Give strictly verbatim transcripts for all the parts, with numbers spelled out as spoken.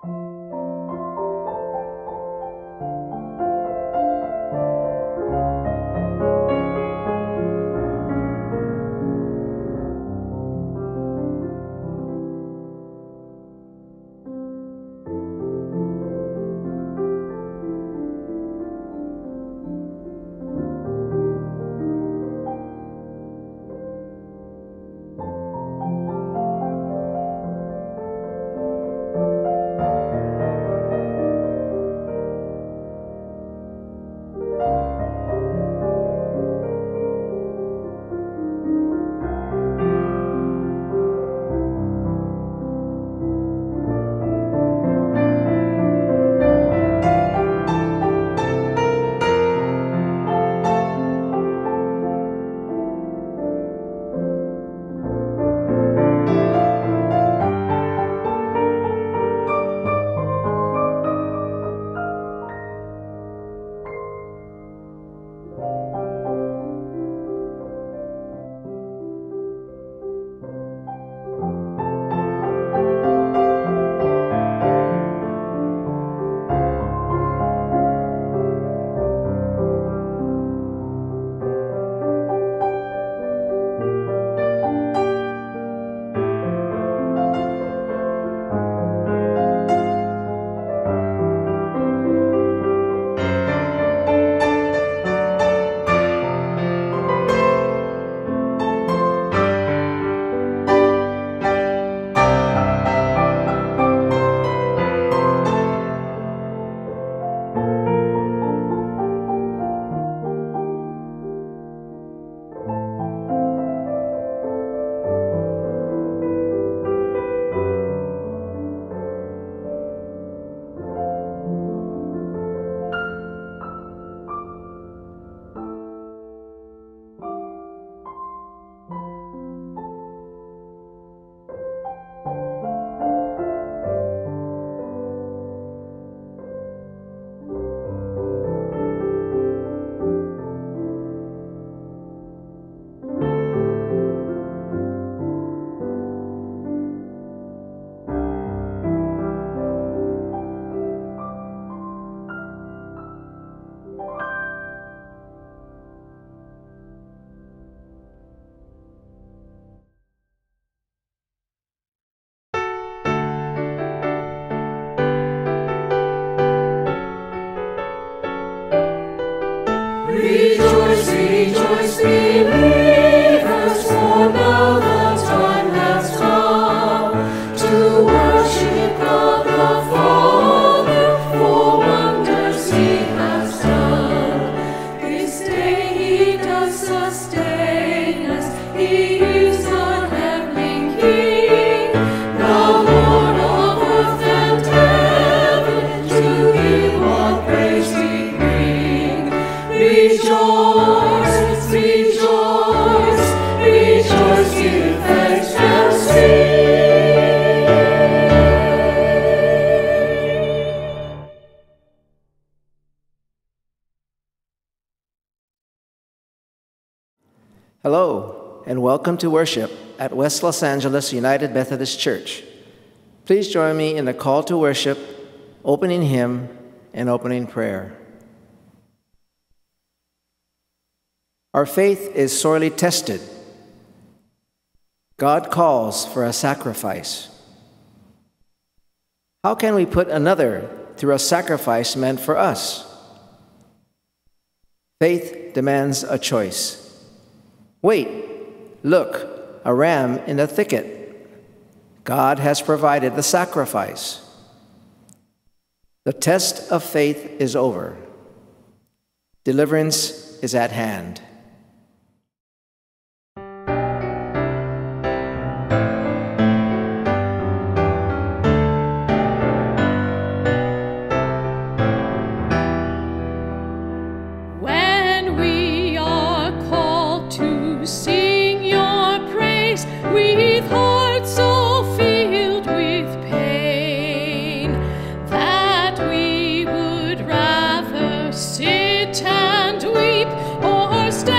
Rejoice, rejoice, believers, for now the time has come to worship God the Father, for wonders He has done. This day He does sustain us, He is the heavenly King, the Lord of earth and heaven, to Him all praise we bring. Rejoice, rejoice, rejoice, give thanks and sing. Hello, and welcome to worship at West Los Angeles United Methodist Church. Please join me in the call to worship, opening hymn, and opening prayer. Our faith is sorely tested. God calls for a sacrifice. How can we put another through a sacrifice meant for us? Faith demands a choice. Wait, look, a ram in the thicket. God has provided the sacrifice. The test of faith is over. Deliverance is at hand. Sit and weep or stand.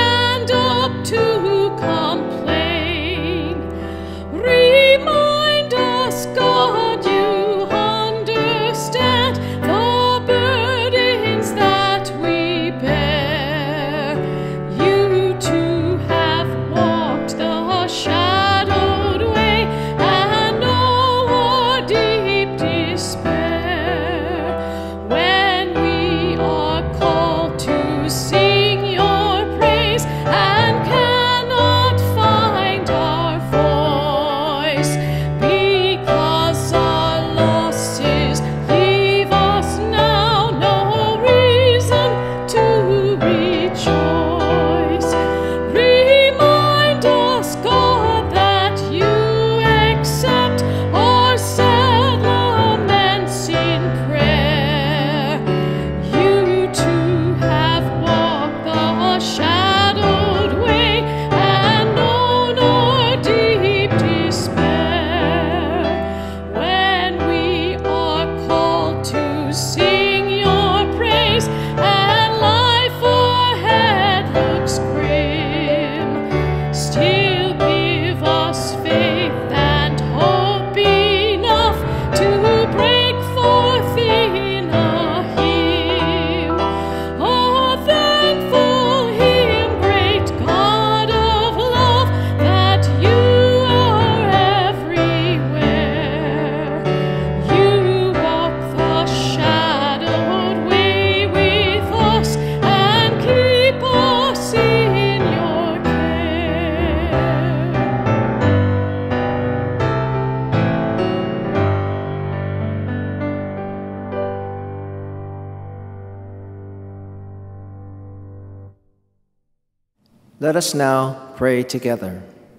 Let us now pray together.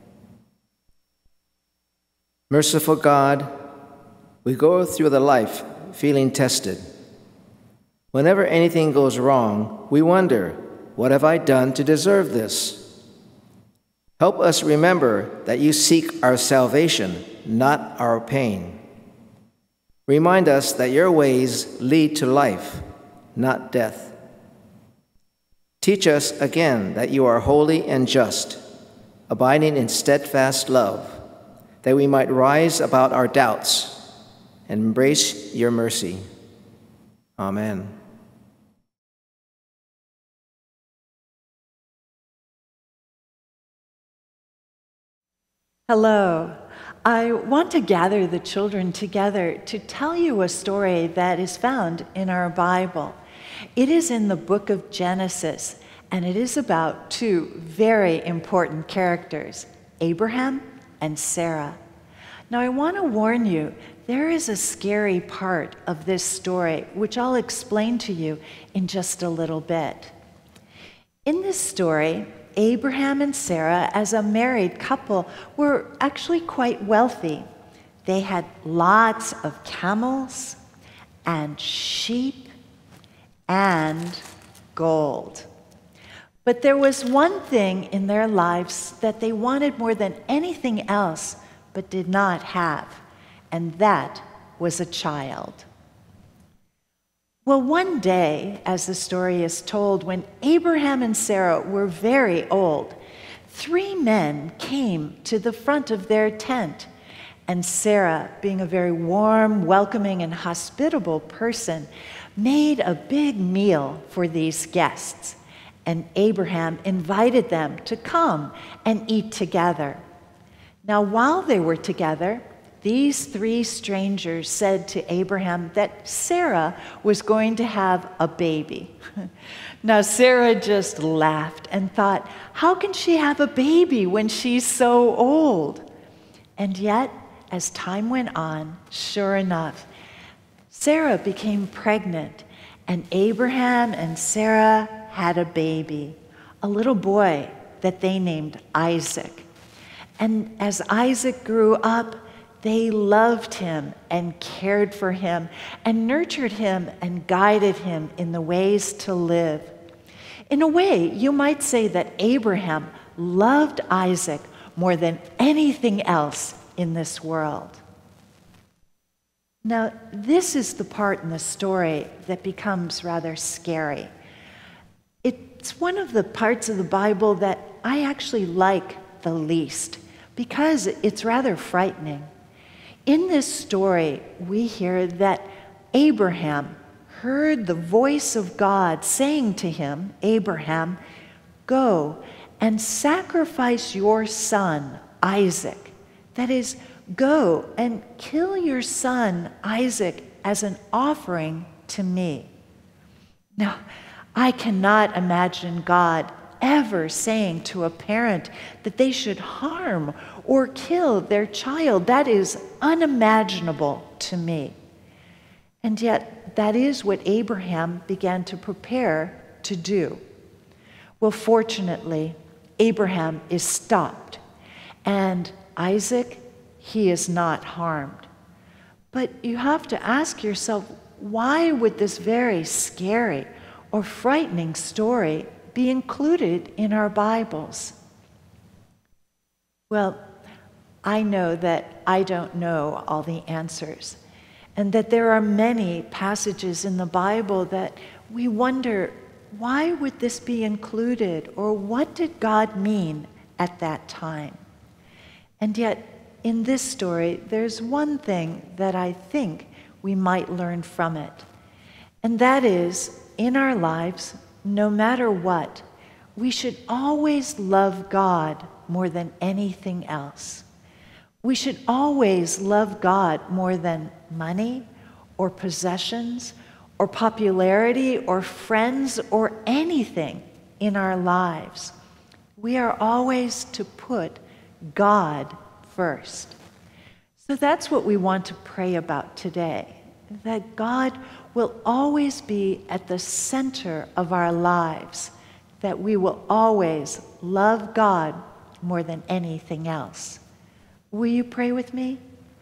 Merciful God, we go through the life feeling tested. Whenever anything goes wrong, we wonder, what have I done to deserve this? Help us remember that you seek our salvation, not our pain. Remind us that your ways lead to life, not death. Teach us again that you are holy and just, abiding in steadfast love, that we might rise about our doubts and embrace your mercy. Amen. Hello. I want to gather the children together to tell you a story that is found in our Bible. It is in the book of Genesis, and it is about two very important characters, Abraham and Sarah. Now, I want to warn you, there is a scary part of this story, which I'll explain to you in just a little bit. In this story, Abraham and Sarah, as a married couple, were actually quite wealthy. They had lots of camels and sheep and gold. But there was one thing in their lives that they wanted more than anything else, but did not have, and that was a child. Well, one day, as the story is told, when Abraham and Sarah were very old, three men came to the front of their tent. And Sarah, being a very warm, welcoming, and hospitable person, made a big meal for these guests. And Abraham invited them to come and eat together. Now, while they were together, these three strangers said to Abraham that Sarah was going to have a baby. Now, Sarah just laughed and thought, how can she have a baby when she's so old? And yet, as time went on, sure enough, Sarah became pregnant, and Abraham and Sarah had a baby, a little boy that they named Isaac. And as Isaac grew up, they loved him and cared for him and nurtured him and guided him in the ways to live. In a way, you might say that Abraham loved Isaac more than anything else in this world. Now, this is the part in the story that becomes rather scary. It's one of the parts of the Bible that I actually like the least because it's rather frightening. In this story, we hear that Abraham heard the voice of God saying to him, Abraham, go and sacrifice your son, Isaac. That is, go and kill your son, Isaac, as an offering to me. Now, I cannot imagine God ever saying to a parent that they should harm or kill their child. That is unimaginable to me. And yet, that is what Abraham began to prepare to do. Well, fortunately, Abraham is stopped, and Isaac, he is not harmed. But you have to ask yourself, why would this very scary or frightening story be included in our Bibles? Well, I know that I don't know all the answers, and that there are many passages in the Bible that we wonder, why would this be included, or what did God mean at that time? And yet, in this story, there's one thing that I think we might learn from it, and that is, in our lives, no matter what, we should always love God more than anything else. We should always love God more than money or possessions or popularity or friends or anything in our lives. We are always to put God first. So that's what we want to pray about today, that God will always be at the center of our lives, that we will always love God more than anything else. Will you pray with me?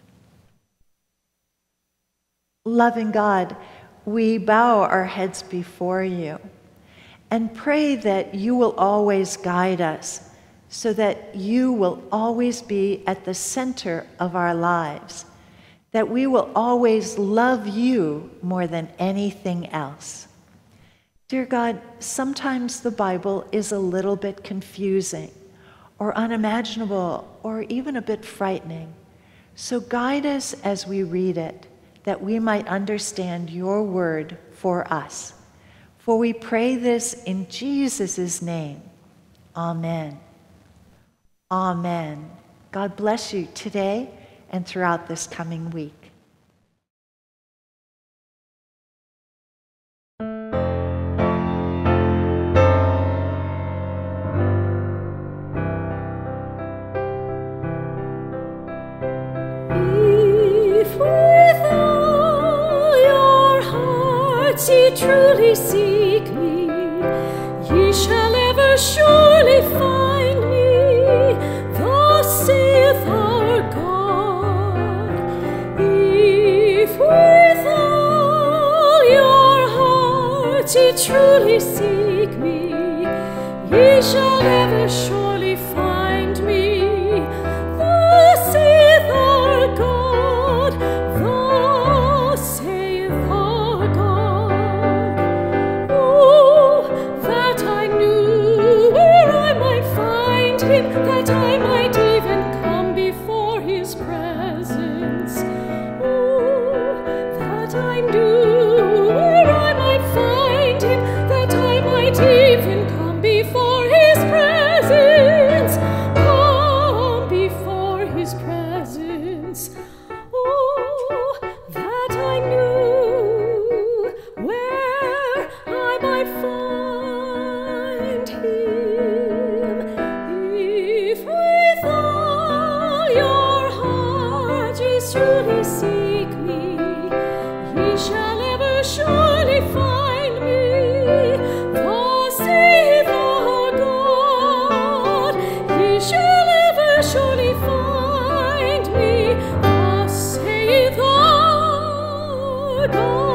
Loving God, we bow our heads before you and pray that you will always guide us, so that you will always be at the center of our lives, that we will always love you more than anything else. Dear God, sometimes the Bible is a little bit confusing or unimaginable or even a bit frightening. So guide us as we read it, that we might understand your word for us. For we pray this in Jesus' name. Amen. Amen. God bless you today and throughout this coming week. If with all your hearts ye truly seek me, ye shall ever surely find me, thus saith our God. If with all your hearts ye truly seek me, ye shall ever surely find me, thus saith our God, thus saith our God. Oh, that I knew where I might find him, that I might even come before his presence. Oh, that I knew where I might find him, that I might even come before his presence, come before his presence. Oh, that I knew where I might find him. If with all your heart ye truly seek me, ye shall ever surely find me, thus saith our God. Ye shall ever surely find me, thus saith our God.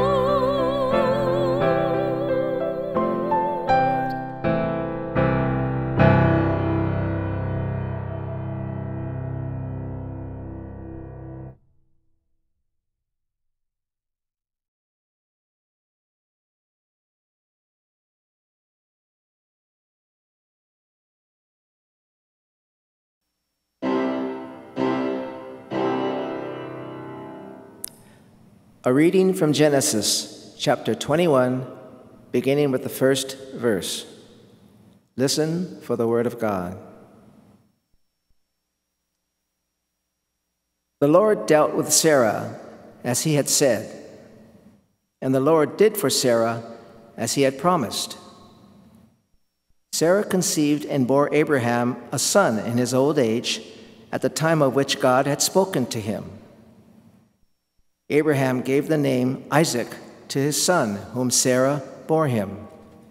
A reading from Genesis, chapter twenty-one, beginning with the first verse. Listen for the word of God. The Lord dealt with Sarah as he had said, and the Lord did for Sarah as he had promised. Sarah conceived and bore Abraham a son in his old age, at the time of which God had spoken to him. Abraham gave the name Isaac to his son, whom Sarah bore him.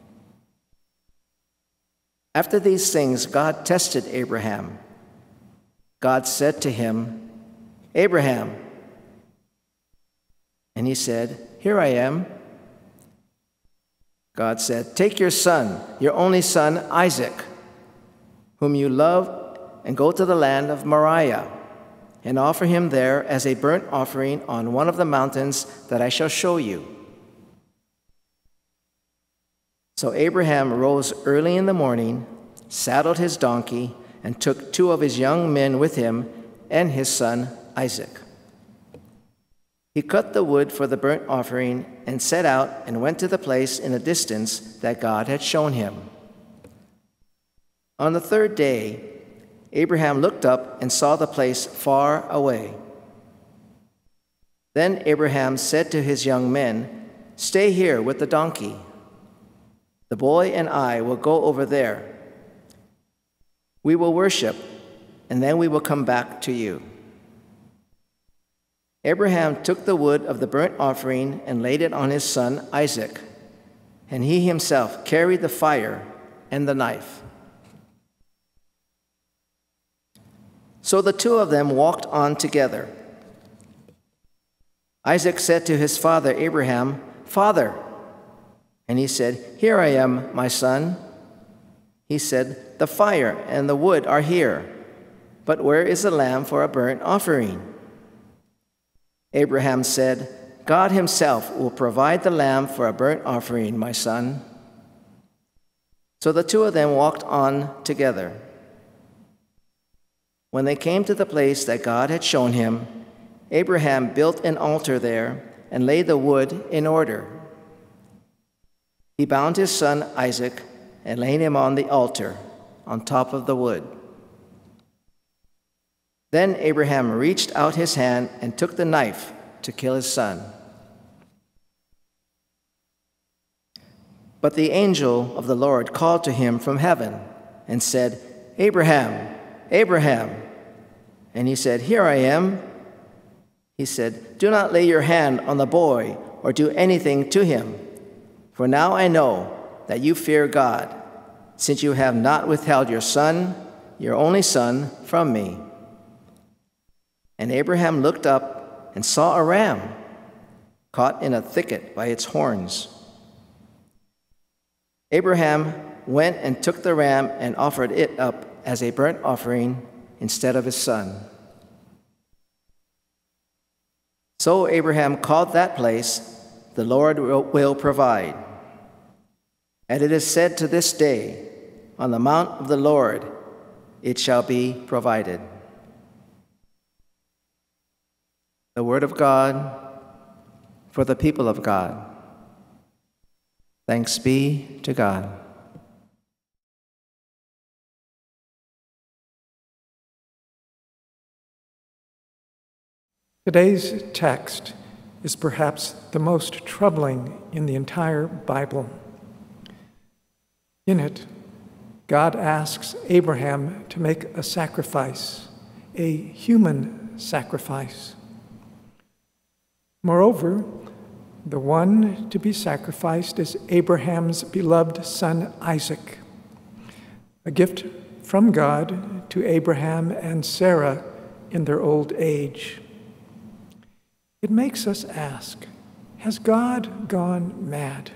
After these things, God tested Abraham. God said to him, "Abraham." And he said, "Here I am." God said, "Take your son, your only son, Isaac, whom you love, and go to the land of Moriah, and offer him there as a burnt offering on one of the mountains that I shall show you." So Abraham rose early in the morning, saddled his donkey, and took two of his young men with him and his son Isaac. He cut the wood for the burnt offering and set out and went to the place in the distance that God had shown him. On the third day, Abraham looked up and saw the place far away. Then Abraham said to his young men, "Stay here with the donkey. The boy and I will go over there. We will worship, and then we will come back to you." Abraham took the wood of the burnt offering and laid it on his son Isaac, and he himself carried the fire and the knife. So the two of them walked on together. Isaac said to his father Abraham, "Father." And he said, "Here I am, my son." He said, "The fire and the wood are here, but where is the lamb for a burnt offering?" Abraham said, "God himself will provide the lamb for a burnt offering, my son." So the two of them walked on together. When they came to the place that God had shown him, Abraham built an altar there and laid the wood in order. He bound his son Isaac and laid him on the altar on top of the wood. Then Abraham reached out his hand and took the knife to kill his son. But the angel of the Lord called to him from heaven and said, "Abraham, Abraham." And he said, "Here I am." He said, "Do not lay your hand on the boy or do anything to him, for now I know that you fear God, since you have not withheld your son, your only son, from me." And Abraham looked up and saw a ram caught in a thicket by its horns. Abraham went and took the ram and offered it up as a burnt offering instead of his son. So Abraham called that place, "The Lord will provide." And it is said to this day, "On the mount of the Lord it shall be provided." The word of God for the people of God. Thanks be to God. Today's text is perhaps the most troubling in the entire Bible. In it, God asks Abraham to make a sacrifice, a human sacrifice. Moreover, the one to be sacrificed is Abraham's beloved son Isaac, a gift from God to Abraham and Sarah in their old age. It makes us ask, has God gone mad?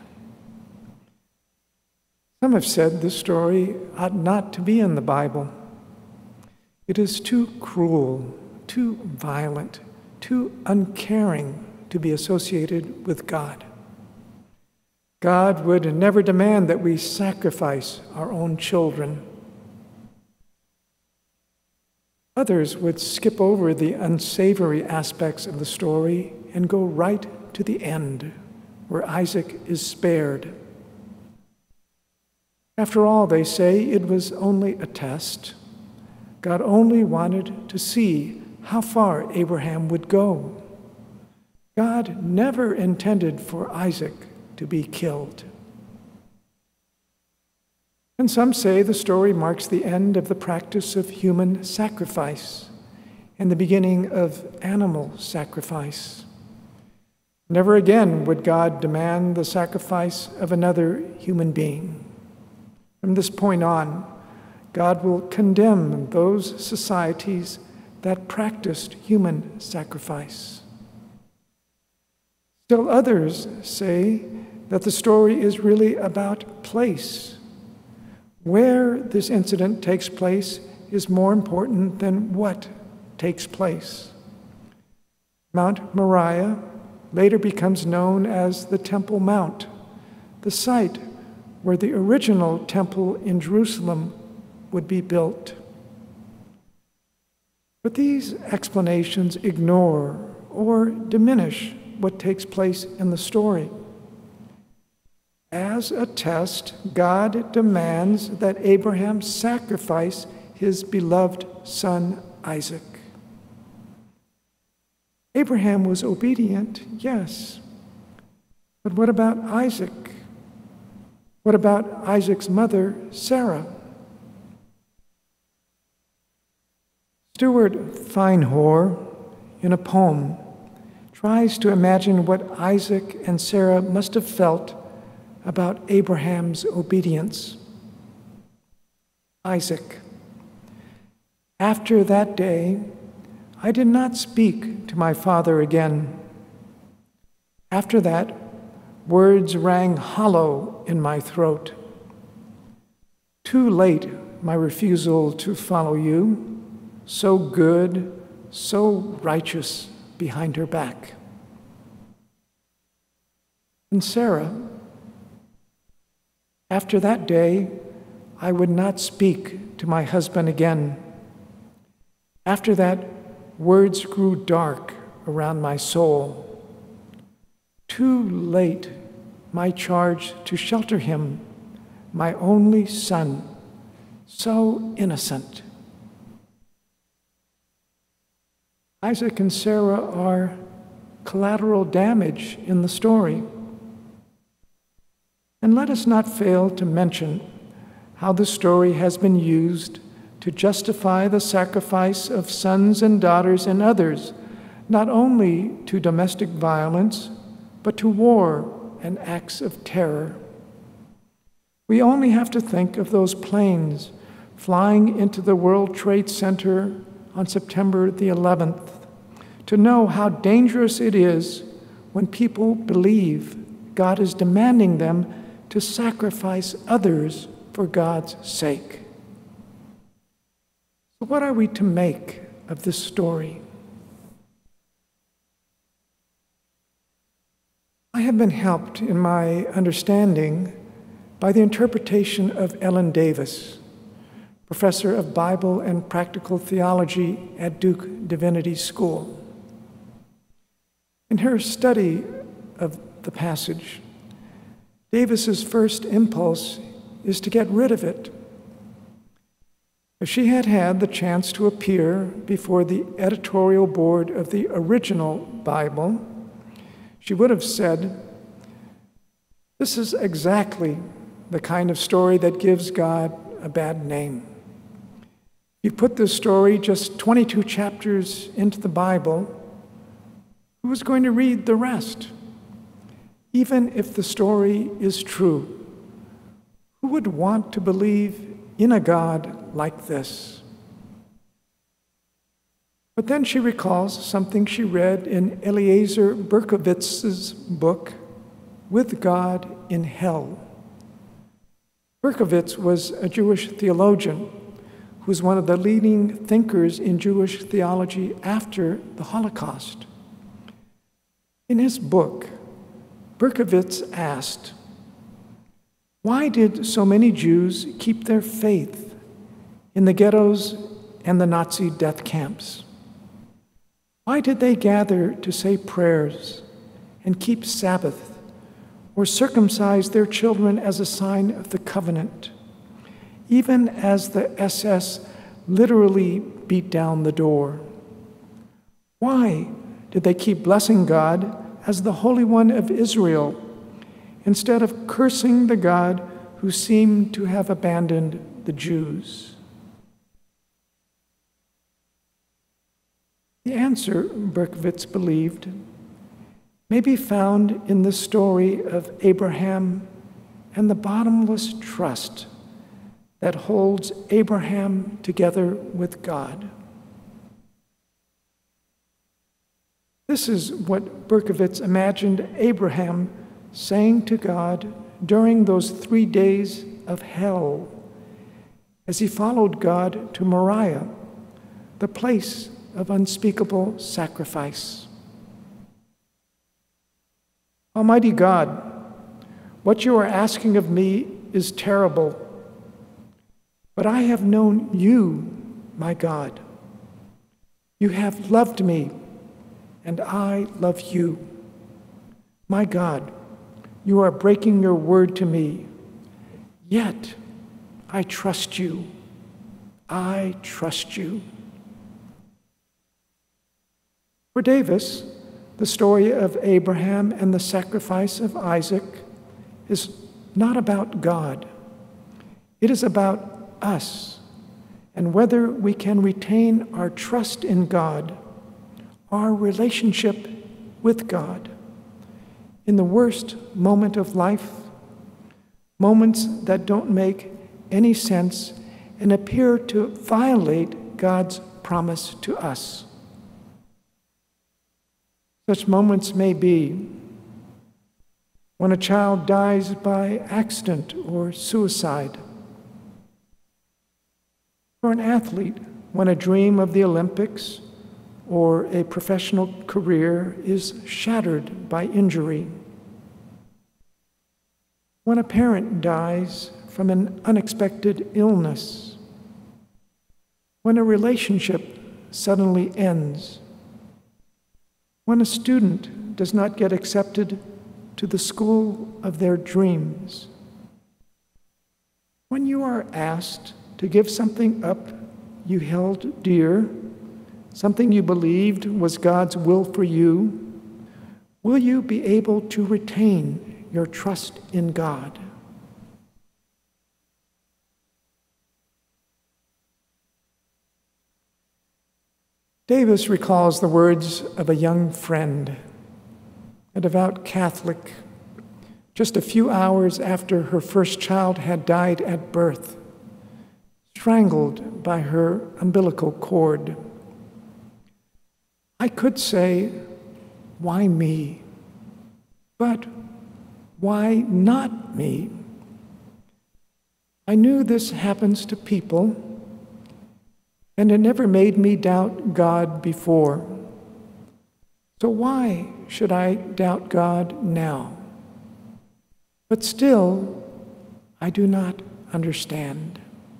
Some have said this story ought not to be in the Bible. It is too cruel, too violent, too uncaring to be associated with God. God would never demand that we sacrifice our own children. Others would skip over the unsavory aspects of the story and go right to the end, where Isaac is spared. After all, they say, it was only a test. God only wanted to see how far Abraham would go. God never intended for Isaac to be killed. And some say the story marks the end of the practice of human sacrifice and the beginning of animal sacrifice. Never again would God demand the sacrifice of another human being. From this point on, God will condemn those societies that practiced human sacrifice. Still others say that the story is really about place. Where this incident takes place is more important than what takes place. Mount Moriah later becomes known as the Temple Mount, the site where the original temple in Jerusalem would be built. But these explanations ignore or diminish what takes place in the story. As a test, God demands that Abraham sacrifice his beloved son Isaac. Abraham was obedient, yes. But what about Isaac? What about Isaac's mother, Sarah? Stuart Feinhor, in a poem, tries to imagine what Isaac and Sarah must have felt about Abraham's obedience. Isaac. After that day, I did not speak to my father again. After that, words rang hollow in my throat. Too late, my refusal to follow you, so good, so righteous behind her back. And Sarah, after that day, I would not speak to my husband again. After that, words grew dark around my soul. Too late, my charge to shelter him, my only son, so innocent. Isaac and Sarah are collateral damage in the story. And let us not fail to mention how the story has been used to justify the sacrifice of sons and daughters and others, not only to domestic violence, but to war and acts of terror. We only have to think of those planes flying into the World Trade Center on September the eleventh to know how dangerous it is when people believe God is demanding them to sacrifice others for God's sake. So what are we to make of this story? I have been helped in my understanding by the interpretation of Ellen Davis, professor of Bible and Practical Theology at Duke Divinity School. In her study of the passage, Davis's first impulse is to get rid of it. If she had had the chance to appear before the editorial board of the original Bible, she would have said, "This is exactly the kind of story that gives God a bad name. You put this story just twenty-two chapters into the Bible, who is going to read the rest? Even if the story is true, who would want to believe in a God like this?" But then she recalls something she read in Eliezer Berkowitz's book, With God in Hell. Berkowitz was a Jewish theologian who was one of the leading thinkers in Jewish theology after the Holocaust. In his book, Berkowitz asked, why did so many Jews keep their faith in the ghettos and the Nazi death camps? Why did they gather to say prayers and keep Sabbath or circumcise their children as a sign of the covenant, even as the S S literally beat down the door? Why did they keep blessing God as the Holy One of Israel instead of cursing the God who seemed to have abandoned the Jews? The answer, Berkowitz believed, may be found in the story of Abraham and the bottomless trust that holds Abraham together with God. This is what Berkowitz imagined Abraham saying to God during those three days of hell as he followed God to Moriah, the place of unspeakable sacrifice. Almighty God, what you are asking of me is terrible, but I have known you, my God. You have loved me, and I love you. My God, you are breaking your word to me, yet I trust you. I trust you. For Davis, the story of Abraham and the sacrifice of Isaac is not about God. It is about us and whether we can retain our trust in God, our relationship with God, in the worst moment of life, moments that don't make any sense and appear to violate God's promise to us. Such moments may be when a child dies by accident or suicide, for an athlete, when a dream of the Olympics or a professional career is shattered by injury, when a parent dies from an unexpected illness, when a relationship suddenly ends, when a student does not get accepted to the school of their dreams, when you are asked to give something up you held dear, something you believed was God's will for you, will you be able to retain your trust in God? Davis recalls the words of a young friend, a devout Catholic, just a few hours after her first child had died at birth, strangled by her umbilical cord. I could say, why me? But why not me? I knew this happens to people, and it never made me doubt God before. So why should I doubt God now? But still, I do not understand.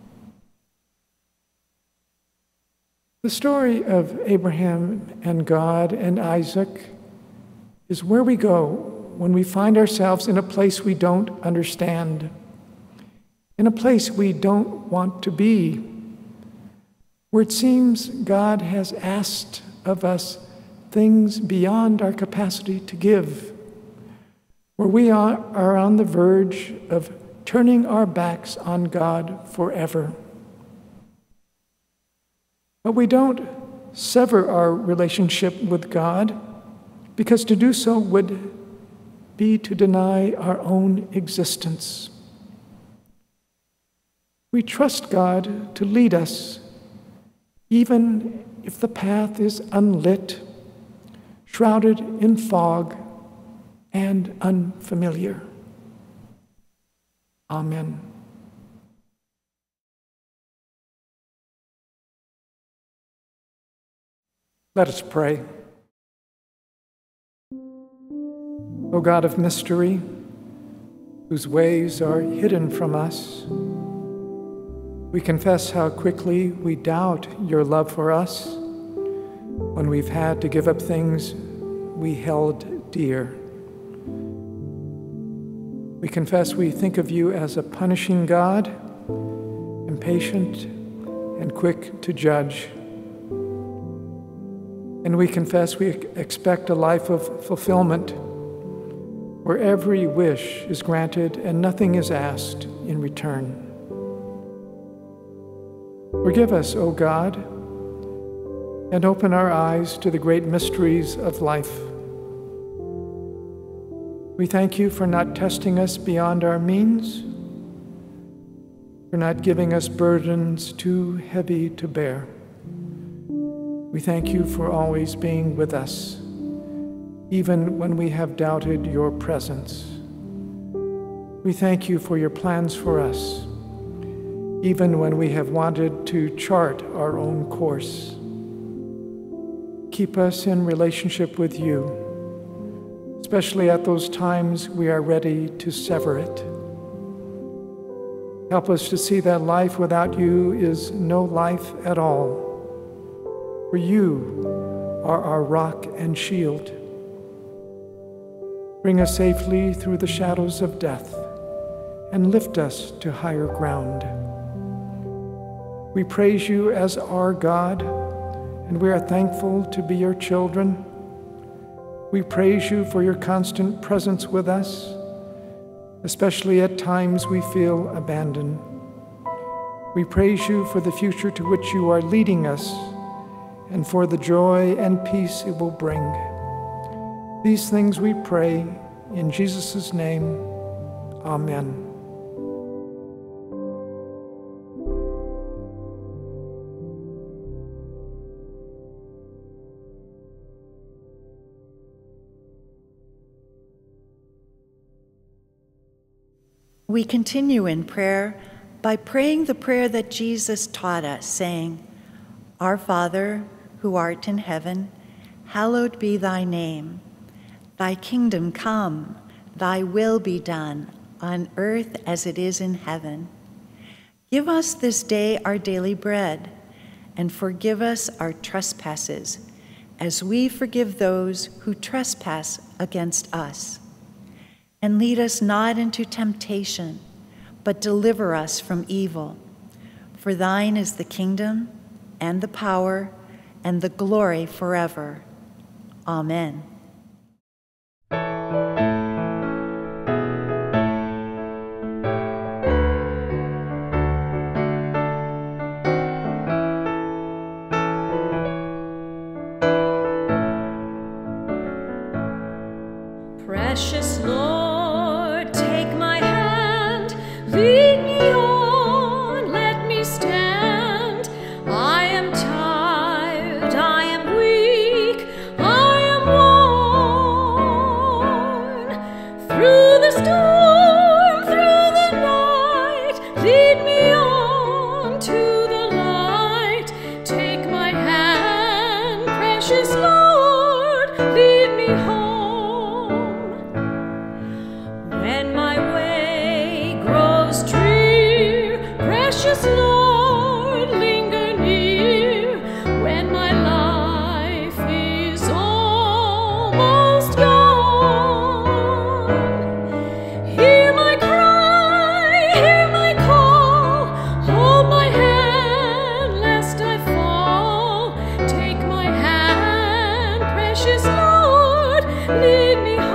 The story of Abraham and God and Isaac is where we go when we find ourselves in a place we don't understand, in a place we don't want to be, where it seems God has asked of us things beyond our capacity to give, where we are, are on the verge of turning our backs on God forever. But we don't sever our relationship with God, because to do so would be to deny our own existence. We trust God to lead us, even if the path is unlit, shrouded in fog, and unfamiliar. Amen. Let us pray. O God of mystery, whose ways are hidden from us, we confess how quickly we doubt your love for us when we've had to give up things we held dear. We confess we think of you as a punishing God, impatient and quick to judge. And we confess we expect a life of fulfillment where every wish is granted and nothing is asked in return. Forgive us, O God, and open our eyes to the great mysteries of life. We thank you for not testing us beyond our means, for not giving us burdens too heavy to bear. We thank you for always being with us, even when we have doubted your presence. We thank you for your plans for us, even when we have wanted to chart our own course. Keep us in relationship with you, especially at those times we are ready to sever it. Help us to see that life without you is no life at all, for you are our rock and shield. Bring us safely through the shadows of death and lift us to higher ground. We praise you as our God, and we are thankful to be your children. We praise you for your constant presence with us, especially at times we feel abandoned. We praise you for the future to which you are leading us and for the joy and peace it will bring. These things we pray in Jesus' name. Amen. We continue in prayer by praying the prayer that Jesus taught us, saying, Our Father, who art in heaven, hallowed be thy name. Thy kingdom come, thy will be done, on earth as it is in heaven. Give us this day our daily bread, and forgive us our trespasses, as we forgive those who trespass against us. And lead us not into temptation, but deliver us from evil. For thine is the kingdom, and the power, and the glory forever. Amen. Precious Lord, take my hand, lead me on, let me stand. I am tired, I am weak, I am worn. Through the storm, through the night, lead me on to the light. Take my hand, precious Lord, lead me home. When my way grows drear, precious Lord, linger near. When my life is almost gone, hear my cry, hear my call. Hold my hand lest I fall. Take my hand, precious Lord, lead me home.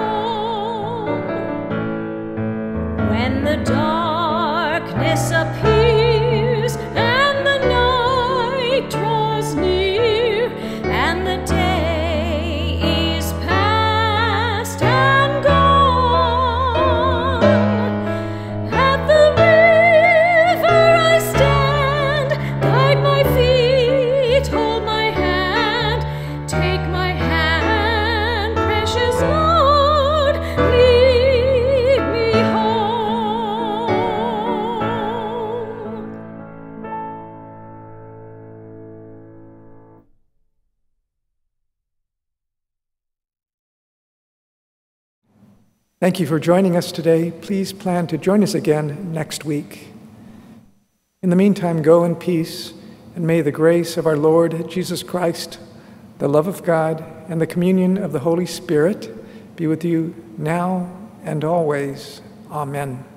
When the darkness appears and the night draws near and the day is past and gone, at the river I stand, guide my feet, hold my hand, take my hand, precious Lord, lead me home. Thank you for joining us today. Please plan to join us again next week. In the meantime, go in peace, and may the grace of our Lord Jesus Christ, the love of God, and the communion of the Holy Spirit be with you now and always. Amen.